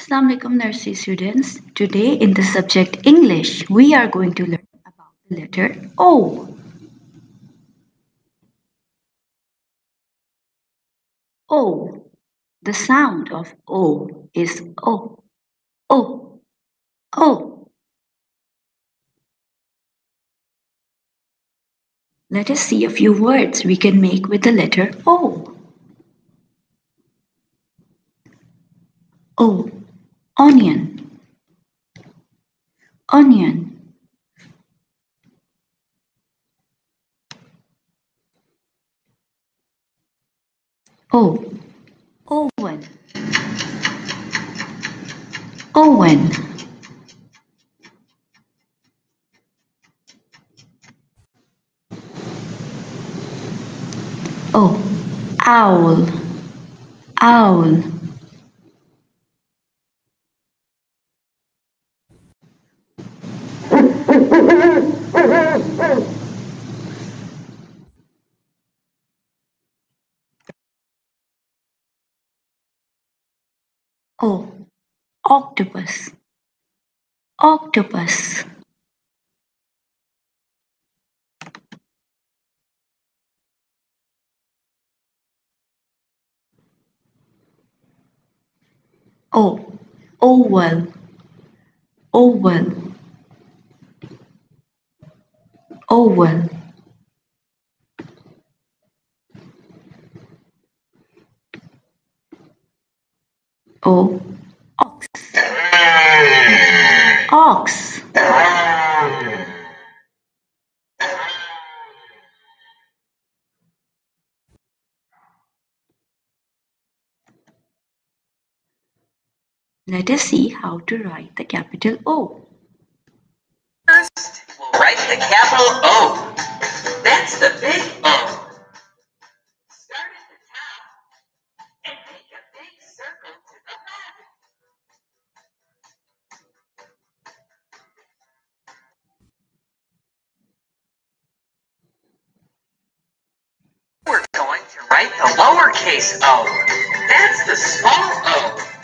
Assalamu alaikum nursery students. Today in the subject English, we are going to learn about the letter O. O. The sound of O is O. O. O. Let us see a few words we can make with the letter O. O. Onion. Onion. O. Oven. Oven. O. Owl. Owl. O. Octopus. Octopus. O. Oval. Oval. Oval. O. Ox. Ox. Let us see how to write the capital O. First, we'll write the capital O. That's the big O. Start at the top and make a big circle to the left. We're going to write the lowercase o. That's the small o.